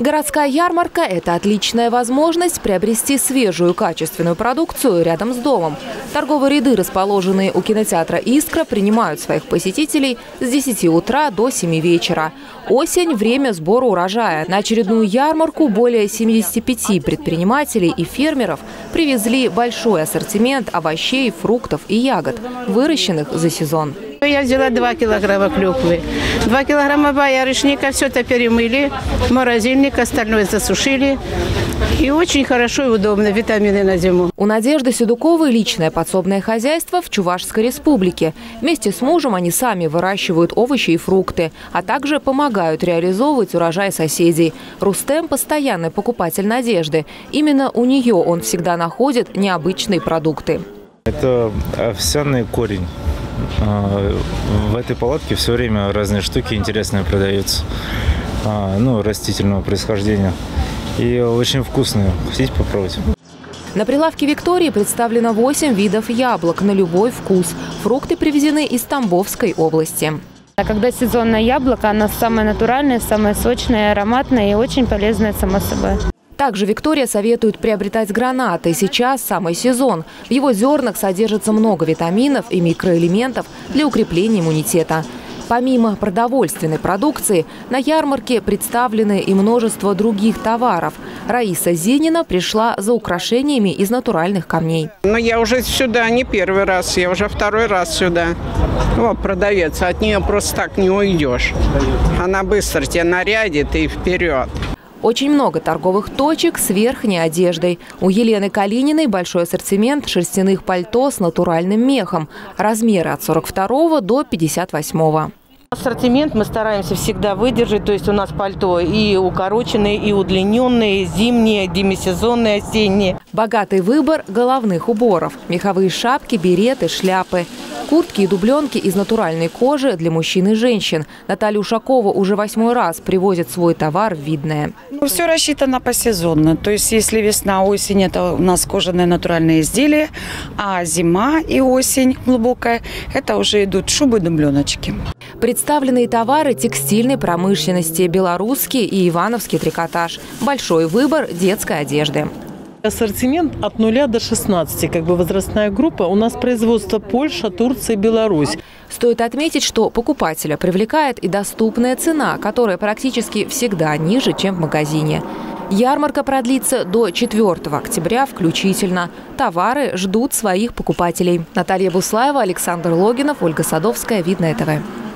Городская ярмарка – это отличная возможность приобрести свежую качественную продукцию рядом с домом. Торговые ряды, расположенные у кинотеатра «Искра», принимают своих посетителей с 10 утра до 7 вечера. Осень – время сбора урожая. На очередную ярмарку более 75 предпринимателей и фермеров привезли большой ассортимент овощей, фруктов и ягод, выращенных за сезон. Я взяла 2 килограмма клюквы, 2 килограмма боярышника, все это перемыли, морозильник, остальное засушили. И очень хорошо и удобно, витамины на зиму. У Надежды Седуковой личное подсобное хозяйство в Чувашской республике. Вместе с мужем они сами выращивают овощи и фрукты, а также помогают реализовывать урожай соседей. Рустем – постоянный покупатель Надежды. Именно у нее он всегда находит необычные продукты. Это овсяный корень. В этой палатке все время разные штуки интересные продаются, растительного происхождения. И очень вкусные. Хотите попробовать? На прилавке Виктории представлено 8 видов яблок на любой вкус. Фрукты привезены из Тамбовской области. Когда сезонное яблоко, оно самое натуральное, самое сочное, ароматное и очень полезное само собой. Также Виктория советует приобретать гранаты. Сейчас самый сезон. В его зернах содержится много витаминов и микроэлементов для укрепления иммунитета. Помимо продовольственной продукции, на ярмарке представлены и множество других товаров. Раиса Зенина пришла за украшениями из натуральных камней. Я уже сюда не первый раз, я уже второй раз сюда. Продавец, от нее просто так не уйдешь. Она быстро тебя нарядит и вперед. Очень много торговых точек с верхней одеждой. У Елены Калининой большой ассортимент шерстяных пальто с натуральным мехом. Размеры от 42 до 58. Ассортимент мы стараемся всегда выдержать. То есть у нас пальто и укороченные, и удлиненные, зимние, демисезонные, осенние. Богатый выбор головных уборов. Меховые шапки, береты, шляпы. Куртки и дубленки из натуральной кожи для мужчин и женщин. Наталья Ушакова уже 8-й раз привозит свой товар в Видное. Все рассчитано посезонно. То есть если весна, осень – это у нас кожаные натуральные изделия, а зима и осень глубокая – это уже идут шубы, дубленочки. Представленные товары текстильной промышленности, белорусский и ивановский трикотаж. Большой выбор детской одежды. Ассортимент от 0 до 16, возрастная группа. У нас производство Польша, Турция, Беларусь. Стоит отметить, что покупателя привлекает и доступная цена, которая практически всегда ниже, чем в магазине. Ярмарка продлится до 4 октября включительно. Товары ждут своих покупателей. Наталья Буслаева, Александр Логинов, Ольга Садовская, Видное ТВ.